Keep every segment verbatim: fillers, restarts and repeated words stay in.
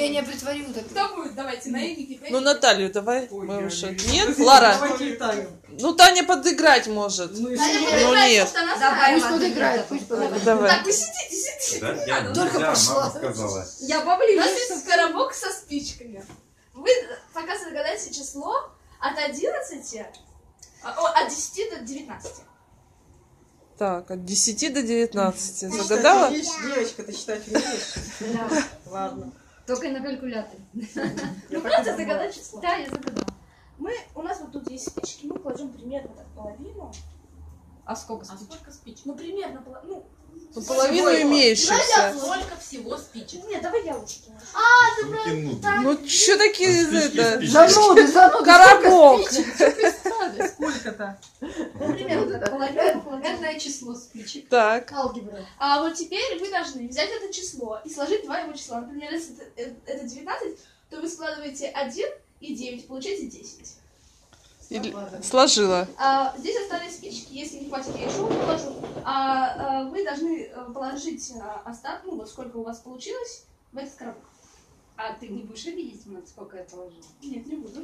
я не притворю так. Кто будет? Давайте, наивники. Ну, Наталью давай. Ой, Мы я уже... не- Нет, Лара? Давайте и Таню. Ну, Таня подыграть может. Ну, и Таня всё. не Ну, играет, нет. потому что она Давай, знает. пусть подыграет, пусть подыграет. Давай. Так, вы сидите, сидите. Да, не я надо. Только нельзя, пошла. мама сказала. Я бабли. У нас есть коробок со спичками. Вы пока загадаете число от одиннадцати, а, о, от десяти до девятнадцати. Так, от десяти до девятнадцати. Ты считать Загадала? умеешь? Девочка, ты считать умеешь? Да. Ладно. Только на калькуляторе. Ну, Я так и просто думала. загадать число. Да, я загадала. Мы, у нас вот тут есть спички, мы кладем примерно так половину. А сколько А спичек? сколько спичек? Ну, примерно половину. Ну, половину имеющихся. Сколько всего спичек? Нет, давай я лучше. Выкинул. Ну, что такие из Спички, это? спички. Зануды, зануды. Коробок. Сколько-то? Ну, примерно так, половину, половину. Какое число спичек? Так. Алгебра. А вот теперь вы должны взять это число и сложить два его числа. Например, если это, э, это девятнадцать, то вы складываете один и девять, получаете десять. Или- Сложила. А, здесь остались спички, если не хватит, я еще положу. А, а, вы должны э, положить а, остаток, ну вот сколько у вас получилось, в этот коробок. А ты не будешь видеть, сколько я положила? Нет, не буду.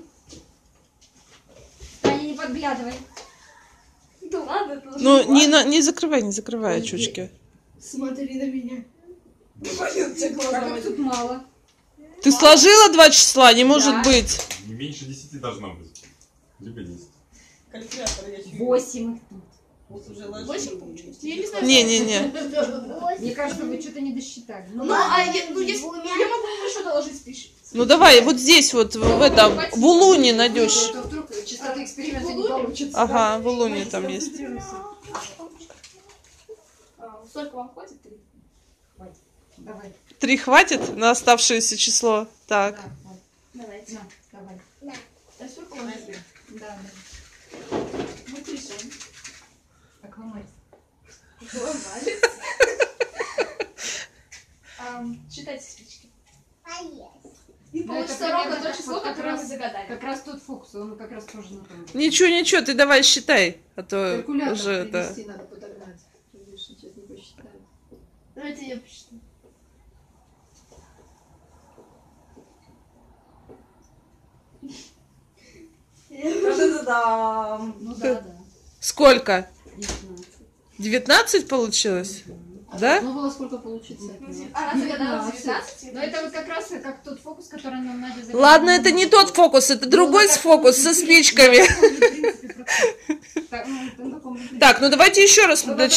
Таня, не подглядывай. Да ладно, это уже Ну, важно. не, на- не закрывай, не закрывай очучки. Смотри на меня. Понятно, тебе глаза Как водят. тут мало. Ты сложила два числа? Не может Да. быть. Не меньше десяти должно быть. Либо десять. Калькулятор я чую. Восемь их тут. Вот уже ложу. Восемь получилось? Я не знаю. Не-не-не. Мне кажется, вы что-то не досчитали. Ну, Ну, а я, ну, если, я могу еще доложить спички. Ну давай, вот здесь вот, в этом, в улуне найдешь. это вдруг частота эксперимента не получится. Ага, в улуне там есть. А, сколько вам хватит? Три. Давай. Три хватит на оставшееся число? Так. Да, вот. Давайте. На, давай. А сколько вам нужно? Да, да. Мы трясем. Аквамарин. Ам, Считайте спички. И Ну, это получится ровно примерно то так число, вот, как которое вы раз- загадали. Как раз тот фокус, он как раз тоже на том. Ничего, ничего, ты давай считай, а то Калькулятор уже это... принести надо подогнать. Видишь, сейчас не посчитаю. Давайте я посчитаю. Та-да-да-дам. Ну да, да. Сколько? девятнадцать. девятнадцать получилось? Да? Ну было сколько получится? от него? Она загадала девятнадцать. девятнадцать. Но это вот как раз как тот фокус, который нам Надя загадала. Ладно, это не тот фокус, это другой фокус со спичками. Так, ну, это на таком же принципе. Так, ну давайте еще раз Ну,